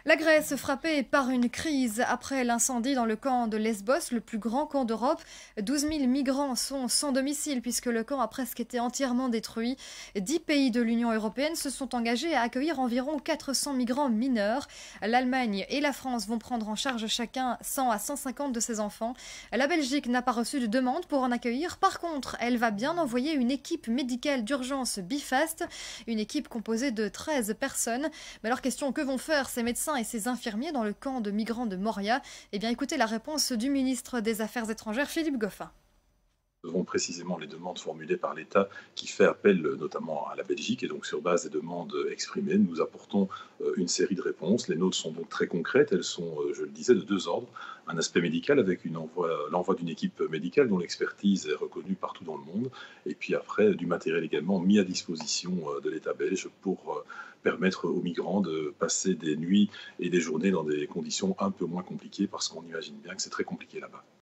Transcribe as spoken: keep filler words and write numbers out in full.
La Grèce frappée par une crise après l'incendie dans le camp de Lesbos, le plus grand camp d'Europe. douze mille migrants sont sans domicile puisque le camp a presque été entièrement détruit. Dix pays de l'Union européenne se sont engagés à accueillir environ quatre cents migrants mineurs. L'Allemagne et la France vont prendre en charge chacun cent à cent cinquante de ces enfants. La Belgique n'a pas reçu de demande pour en accueillir. Par contre, elle va bien envoyer une équipe médicale d'urgence Bifast, une équipe composée de treize personnes. Mais alors question, que vont faire ces médecins et ces infirmiers dans le camp de migrants de Moria? Eh bien, écoutez la réponse du ministre des Affaires étrangères, Philippe Goffin. Ce sont précisément les demandes formulées par l'État qui fait appel euh, notamment à la Belgique. Et donc, sur base des demandes exprimées, nous apportons euh, une série de réponses. Les nôtres sont donc très concrètes. Elles sont, euh, je le disais, de deux ordres. Un aspect médical avec une envoi, l'envoi d'une équipe médicale dont l'expertise est reconnue partout dans le monde. Et puis après, du matériel également mis à disposition euh, de l'État belge pour euh, permettre aux migrants de passer des nuits et des journées dans des conditions un peu moins compliquées parce qu'on imagine bien que c'est très compliqué là-bas.